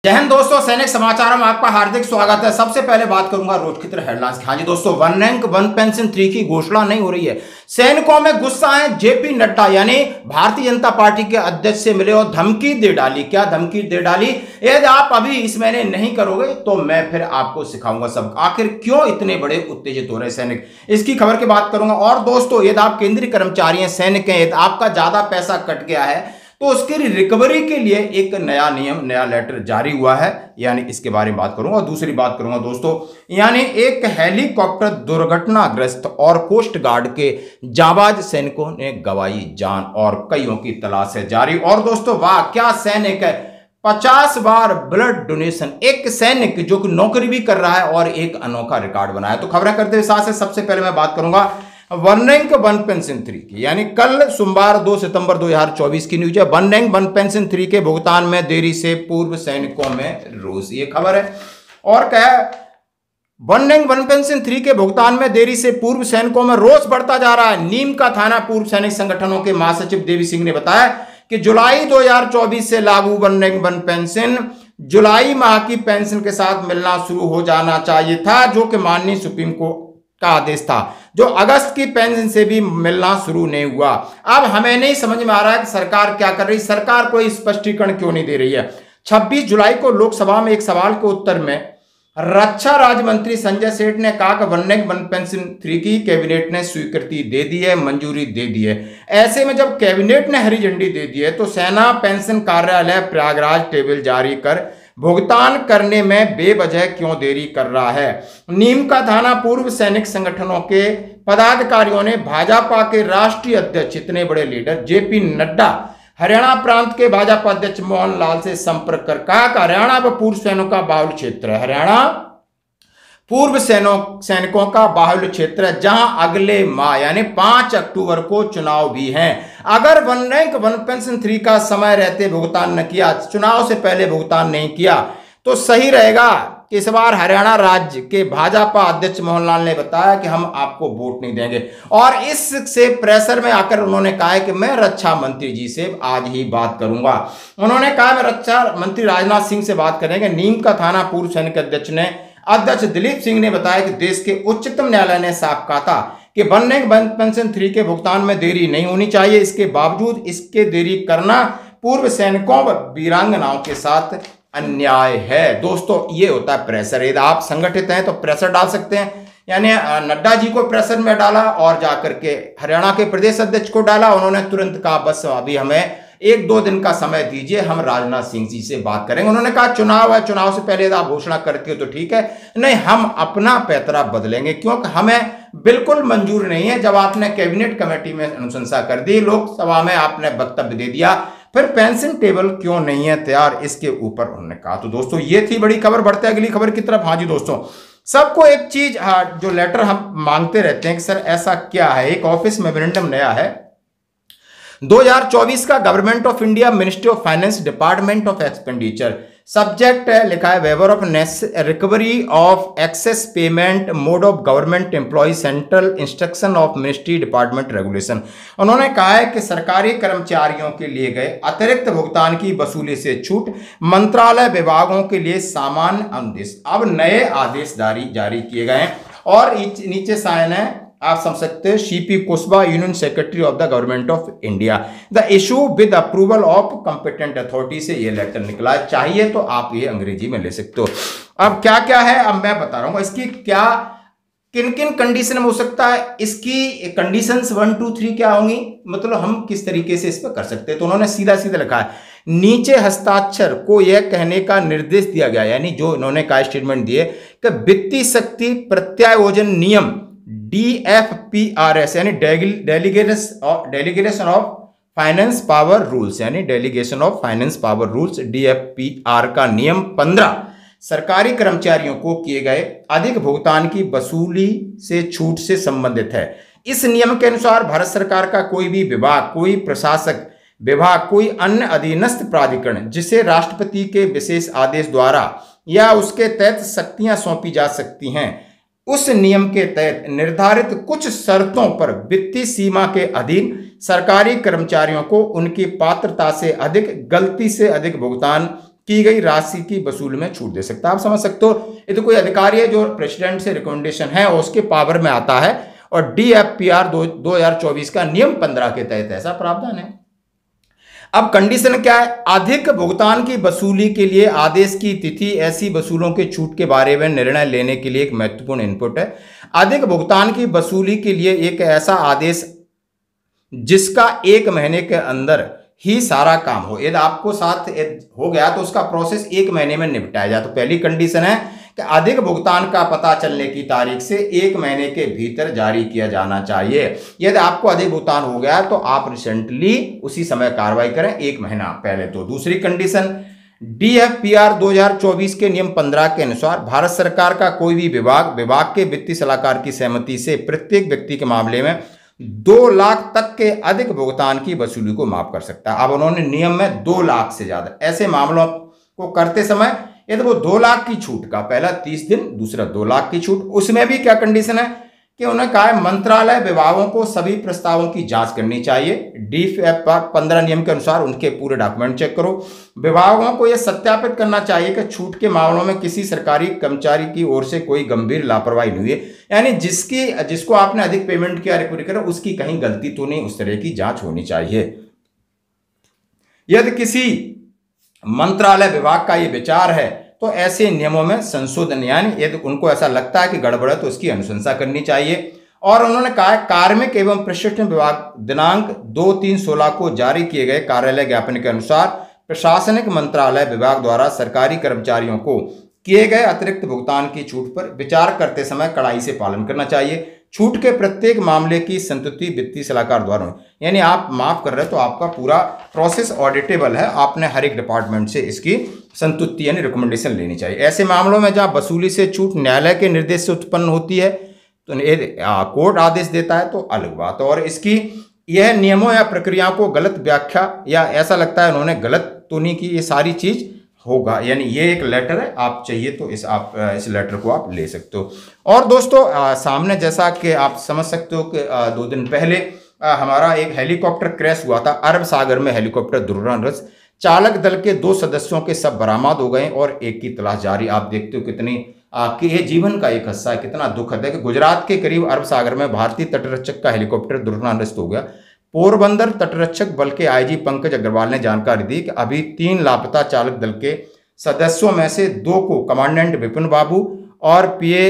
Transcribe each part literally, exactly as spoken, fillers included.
जय हिंद दोस्तों, सैनिक समाचारों में आपका हार्दिक स्वागत है। सबसे पहले बात करूंगा रोज की तरह हेडलाइंस की। हाँ जी दोस्तों, one rank one pension three की घोषणा नहीं हो रही है। सैनिकों में गुस्सा है। जेपी नड्डा यानी भारतीय जनता पार्टी के अध्यक्ष से मिले और धमकी दे डाली। क्या धमकी दे डाली? यदि आप अभी इस महीने नहीं करोगे तो मैं फिर आपको सिखाऊंगा सब। आखिर क्यों इतने बड़े उत्तेजित हो रहे सैनिक, इसकी खबर की बात करूंगा। और दोस्तों, यदि आप केंद्रीय कर्मचारी हैं, सैनिक हैं, यदि आपका ज्यादा पैसा कट गया है तो उसकी रिकवरी के लिए एक नया नियम, नया लेटर जारी हुआ है, यानी इसके बारे में बात करूंगा। दूसरी बात करूंगा दोस्तों, यानी एक हेलीकॉप्टर दुर्घटनाग्रस्त और कोस्ट गार्ड के जाबाज सैनिकों ने गंवाई जान और कईयों की तलाश है जारी। और दोस्तों वाह, क्या सैनिक है, पचास बार ब्लड डोनेशन। एक सैनिक जो कि नौकरी भी कर रहा है और एक अनोखा रिकॉर्ड बनाया। तो खबरें करते हुए साथ से सबसे पहले मैं बात करूंगा one rank one pension three की, यानी कल सोमवार दो सितंबर दो हजार चौबीस की न्यूज है। One rank one pension three के भुगतान में देरी से पूर्व सैनिकों में रोष, ये खबर है। और क्या है, one rank one pension three के भुगतान में देरी से पूर्व सैनिकों में रोष बढ़ता जा रहा है। नीम का थाना पूर्व सैनिक संगठनों के महासचिव देवी सिंह ने बताया कि जुलाई दो हजार चौबीस से लागू वन रैंक वन पेंशन जुलाई माह की पेंशन के साथ मिलना शुरू हो जाना चाहिए था, जो कि माननीय सुप्रीम कोर्ट का आदेश था, जो अगस्त की पेंशन से भी मिलना शुरू नहीं हुआ। अब हमें नहीं समझ में आ रहा है कि सरकार क्या कर रही है। सरकार कोई स्पष्टीकरण क्यों नहीं दे रही है। छब्बीस जुलाई को लोकसभा में एक सवाल के उत्तर में रक्षा राज्य मंत्री संजय सेठ ने कहा कि one rank one pension three की कैबिनेट ने स्वीकृति दे दी है, मंजूरी दे दी है। ऐसे में जब कैबिनेट ने हरी झंडी दे दी है तो सेना पेंशन कार्यालय प्रयागराज टेबल जारी कर भुगतान करने में बेवजह क्यों देरी कर रहा है। नीम का थाना पूर्व सैनिक संगठनों के पदाधिकारियों ने भाजपा के राष्ट्रीय अध्यक्ष, इतने बड़े लीडर जेपी नड्डा, हरियाणा प्रांत के भाजपा अध्यक्ष मोहन लाल से संपर्क कर कहा कि हरियाणा व पूर्व सैनिकों का बाहुल क्षेत्र है। हरियाणा पूर्व सैनिकों का बाहुल क्षेत्र है, जहां अगले माह यानी पांच अक्टूबर को चुनाव भी हैं। अगर one rank one pension three का समय रहते भुगतान न किया, चुनाव से पहले भुगतान नहीं किया, तो सही रहेगा। इस बार हरियाणा राज्य के भाजपा अध्यक्ष मोहनलाल ने बताया कि हम आपको वोट नहीं देंगे। और इससे प्रेशर में आकर उन्होंने कहा है कि मैं रक्षा मंत्री जी से आज ही बात करूंगा। उन्होंने कहा मैं रक्षा मंत्री राजनाथ सिंह से बात करेंगे। नीम का थाना पूर्व सैनिक अध्यक्ष ने अध्यक्ष दिलीप सिंह ने बताया कि देश के उच्चतम न्यायालय ने साफ कहा था कि one rank one pension three के भुगतान में देरी नहीं होनी चाहिए। इसके बावजूद इसके देरी करना पूर्व सैनिकों व वीरांगनाओं के साथ अन्याय है। दोस्तों, ये होता है प्रेशर। यदि आप संगठित हैं तो प्रेशर डाल सकते हैं, यानी नड्डा जी को प्रेशर में डाला और जाकर के हरियाणा के प्रदेश अध्यक्ष को डाला। उन्होंने तुरंत कहा बस अभी हमें एक दो दिन का समय दीजिए, हम राजनाथ सिंह जी से बात करेंगे। उन्होंने कहा चुनाव है, चुनाव से पहले आप घोषणा करते हो तो ठीक है, नहीं हम अपना पैतरा बदलेंगे, क्योंकि हमें बिल्कुल मंजूर नहीं है। जब आपने कैबिनेट कमेटी में अनुशंसा कर दी, लोकसभा में आपने वक्तव्य दे दिया, फिर पेंशन टेबल क्यों नहीं है तैयार, इसके ऊपर उन्होंने कहा। तो दोस्तों ये थी बड़ी खबर। बढ़ते अगली खबर की तरफ। हाँ जी दोस्तों, सबको एक चीज, हाँ, जो लेटर हम मांगते रहते हैं कि सर ऐसा क्या है, एक ऑफिस मेमोरेंडम नया है दो हजार चौबीस का, government of India, ministry of finance, department of expenditure. Subject है, लिखा है waiver of recovery of excess payment mode of government employ, central instruction of ministry department regulation. उन्होंने कहा है कि सरकारी कर्मचारियों के लिए गए अतिरिक्त भुगतान की वसूली से छूट, मंत्रालय विभागों के लिए सामान्य आदेश। अब नए आदेश जारी जारी किए गए हैं और नीचे साइन है, आप समझ सकते हैं, CP Kushwaha, union secretary of the government of India. The issue with approval of competent authority से ये लेटर निकला है। चाहिए तो आप ये अंग्रेजी में ले सकते हो। अब क्या क्या है, अब मैं बता रहा हूं इसकी क्या किन किन कंडीशन में हो सकता है, इसकी कंडीशंस वन टू थ्री क्या होंगी, मतलब हम किस तरीके से इस पर कर सकते हैं। तो उन्होंने सीधा सीधा लिखा है, नीचे हस्ताक्षर को यह कहने का निर्देश दिया गया, यानी जो इन्होंने का स्टेटमेंट दिए कि वित्तीय शक्ति प्रत्यायोजन नियम D F P R S, यानी delegation of finance power rules, यानी delegation of finance power rules D F P R का नियम पंद्रह सरकारी कर्मचारियों को किए गए अधिक भुगतान की वसूली से छूट से संबंधित है। इस नियम के अनुसार भारत सरकार का कोई भी विभाग, कोई प्रशासक विभाग, कोई अन्य अधीनस्थ प्राधिकरण जिसे राष्ट्रपति के विशेष आदेश द्वारा या उसके तहत शक्तियां सौंपी जा सकती हैं, उस नियम के तहत निर्धारित कुछ शर्तों पर वित्तीय सीमा के अधीन सरकारी कर्मचारियों को उनकी पात्रता से अधिक, गलती से अधिक भुगतान की गई राशि की वसूल में छूट दे सकता है। आप समझ सकते हो, ये तो कोई अधिकारी है जो प्रेसिडेंट से रिकमेंडेशन है और उसके पावर में आता है, और डी एफ पी आर दो हजार चौबीस का नियम पंद्रह के तहत ऐसा प्रावधान है। अब कंडीशन क्या है? अधिक भुगतान की वसूली के लिए आदेश की तिथि ऐसी वसूलों के छूट के बारे में निर्णय लेने के लिए एक महत्वपूर्ण इनपुट है। अधिक भुगतान की वसूली के लिए एक ऐसा आदेश जिसका एक महीने के अंदर ही सारा काम हो। यदि आपको साथ हो गया तो उसका प्रोसेस एक महीने में निपटाया जाए। तो पहली कंडीशन है कि अधिक भुगतान का पता चलने की तारीख से एक महीने के भीतर जारी किया जाना चाहिए। यदि आपको अधिक भुगतान हो गया तो आप रिसेंटली उसी समय कार्रवाई करें, एक महीना पहले। तो दूसरी condition, D F P R दो हजार चौबीस के नियम पंद्रह के अनुसार भारत सरकार का कोई भी विभाग विभाग के वित्तीय सलाहकार की सहमति से प्रत्येक व्यक्ति के मामले में दो लाख तक के अधिक भुगतान की वसूली को माफ कर सकता है। अब उन्होंने नियम में दो लाख से ज्यादा ऐसे मामलों को करते समय यदि वो दो लाख की छूट का, पहला तीस दिन, दूसरा दो लाख की छूट, उसमें भी क्या कंडीशन है कि उन्होंने कहा है मंत्रालय विभागों को सभी प्रस्तावों की जांच करनी चाहिए। डी एफ पंद्रह नियम के अनुसार उनके पूरे डॉक्यूमेंट चेक करो। विभागों को यह सत्यापित करना चाहिए कि छूट के मामलों में किसी सरकारी कर्मचारी की ओर से कोई गंभीर लापरवाही नहीं हुई है, यानी जिसकी जिसको आपने अधिक पेमेंट किया रिकवरी करा उसकी कहीं गलती तो नहीं, उस तरह की जांच होनी चाहिए। यदि किसी मंत्रालय विभाग का ये विचार है तो ऐसे नियमों में संशोधन, यानी यदि उनको ऐसा लगता है कि गड़बड़ है तो उसकी अनुशंसा करनी चाहिए। और उन्होंने कहा है कार्मिक एवं प्रशिक्षण विभाग दिनांक दो तीन सोलह को जारी किए गए कार्यालय ज्ञापन के अनुसार प्रशासनिक मंत्रालय विभाग द्वारा सरकारी कर्मचारियों को किए गए अतिरिक्त भुगतान की छूट पर विचार करते समय कड़ाई से पालन करना चाहिए। छूट के प्रत्येक मामले की संतुष्टि वित्तीय सलाहकार द्वारा, यानी आप माफ कर रहे हो तो आपका पूरा प्रोसेस ऑडिटेबल है, आपने हर एक डिपार्टमेंट से इसकी संतुष्टि यानी रिकमेंडेशन लेनी चाहिए। ऐसे मामलों में जहां वसूली से छूट न्यायालय के निर्देश से उत्पन्न होती है तो कोर्ट आदेश देता है तो अलग बात। और इसकी यह नियमों या प्रक्रियाओं को गलत व्याख्या या ऐसा लगता है उन्होंने गलत तो नहीं की, ये सारी चीज होगा। यानी ये एक लेटर है, आप चाहिए तो इस आप इस लेटर को आप ले सकते हो। और दोस्तों आ, सामने जैसा कि आप समझ सकते हो कि आ, दो दिन पहले आ, हमारा एक हेलीकॉप्टर क्रैश हुआ था अरब सागर में। हेलीकॉप्टर दुर्घटनाग्रस्त, चालक दल के दो सदस्यों के सब बरामद हो गए और एक की तलाश जारी। आप देखते हो कितनी कि ये जीवन का एक हिस्सा है, कितना दुखद है कि गुजरात के करीब अरब सागर में भारतीय तटरक्षक का हेलीकॉप्टर दुर्घटनाग्रस्त हो गया। पोरबंदर तटरक्षक बल के आई जी पंकज अग्रवाल ने जानकारी दी कि अभी तीन लापता चालक दल के सदस्यों में से दो को कमांडेंट विपिन बाबू और पीए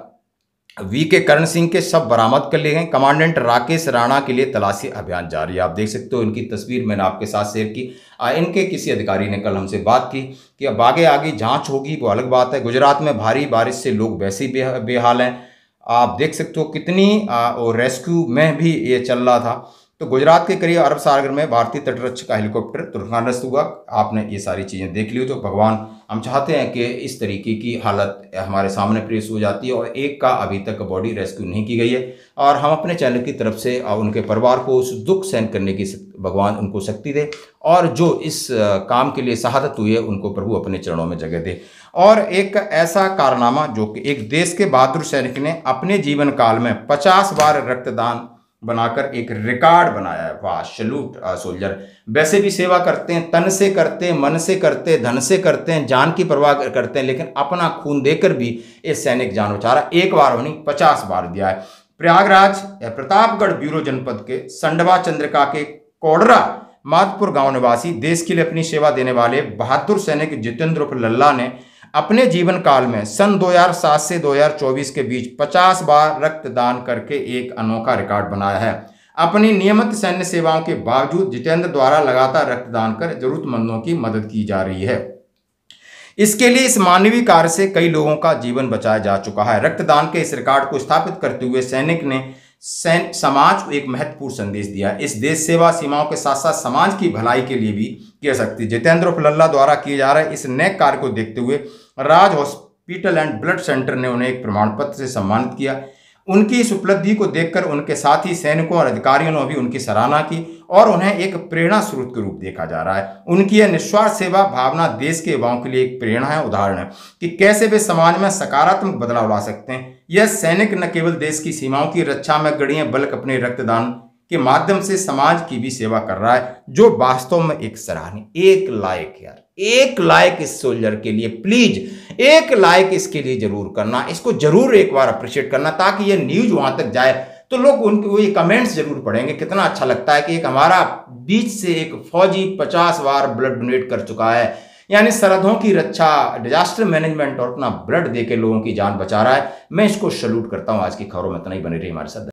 वी के करण सिंह के सब बरामद कर लिए गए। कमांडेंट राकेश राणा के लिए तलाशी अभियान जारी है। आप देख सकते हो इनकी तस्वीर मैंने आपके साथ शेयर की। इनके किसी अधिकारी ने कल हमसे बात की कि अब आगे आगे जांच होगी, वो अलग बात है। गुजरात में भारी बारिश से लोग वैसे ही बेहाल हैं। आप देख सकते हो कितनी और रेस्क्यू में भी ये चल रहा था। तो गुजरात के करीब अरब सागर में भारतीय तटरक्षक का हेलीकॉप्टर दुर्घटनाग्रस्त हुआ। आपने ये सारी चीज़ें देख ली। तो भगवान हम चाहते हैं कि इस तरीके की हालत हमारे सामने पेश हो जाती है और एक का अभी तक बॉडी रेस्क्यू नहीं की गई है। और हम अपने चैनल की तरफ से उनके परिवार को उस दुख सहन करने की भगवान उनको शक्ति दे, और जो इस काम के लिए शहादत हुई है उनको प्रभु अपने चरणों में जगह दे। और एक ऐसा कारनामा जो कि एक देश के बहादुर सैनिक ने अपने जीवन काल में पचास बार रक्तदान बनाकर एक रिकॉर्ड बनाया है। वाह, सैल्यूट सोल्जर। वैसे भी सेवा करते हैं, तन से करते हैं, मन से करते हैं, धन से करते हैं, जान की परवाह करते हैं, लेकिन अपना खून देकर भी ये सैनिक जान बचारा एक बार नहीं पचास बार दिया है। प्रयागराज प्रतापगढ़ ब्यूरो जनपद के संडवा चंद्रिका के कोडरा माधपुर गांव निवासी देश के लिए अपनी सेवा देने वाले बहादुर सैनिक जितेंद्र उर्फ लल्ला ने अपने जीवन काल में सन दो हज़ार सात से दो हज़ार चौबीस के बीच पचास बार रक्तदान करके एक अनोखा रिकॉर्ड बनाया है। अपनी नियमित सैन्य सेवाओं के बावजूद जितेंद्र द्वारा लगातार रक्तदान कर जरूरतमंदों की मदद की जा रही है। इसके लिए इस मानवीय कार्य से कई लोगों का जीवन बचाया जा चुका है। रक्तदान के इस रिकॉर्ड को स्थापित करते हुए सैनिक ने सैन समाज को एक महत्वपूर्ण संदेश दिया। इस देश सेवा सीमाओं के साथ साथ समाज की भलाई के लिए भी किया सकती है। जितेंद्र उर्फ लल्ला द्वारा किए जा रहे इस नए कार्य को देखते हुए Raj hospital and blood centre ने उन्हें एक प्रमाण पत्र से सम्मानित किया। उनकी इस उपलब्धि को देखकर उनके साथी सैनिकों और अधिकारियों ने भी उनकी सराहना की और उन्हें एक प्रेरणा स्रोत के रूप देखा जा रहा है। उनकी यह निस्वार्थ सेवा भावना देश के युवाओं के लिए एक प्रेरणा है, उदाहरण है कि कैसे वे समाज में सकारात्मक बदलाव ला सकते हैं। यह सैनिक न केवल देश की सीमाओं की रक्षा में गड़ी है, बल्कि अपने रक्तदान के माध्यम से समाज की भी सेवा कर रहा है, जो वास्तव में एक सराहनीय, एक लायक यार एक लाइक इस सोल्जर के लिए, प्लीज एक लाइक इसके लिए जरूर करना, इसको जरूर एक बार अप्रिशिएट करना, ताकि ये न्यूज वहां तक जाए तो लोग उनके ये कमेंट्स जरूर पढ़ेंगे। कितना अच्छा लगता है कि एक हमारा बीच से एक फौजी पचास बार ब्लड डोनेट कर चुका है, यानी सरहदों की रक्षा, डिजास्टर मैनेजमेंट और अपना ब्लड देके लोगों की जान बचा रहा है। मैं इसको सैल्यूट करता हूं। आज की खबरों में इतना ही, बने रही हमारे साथ।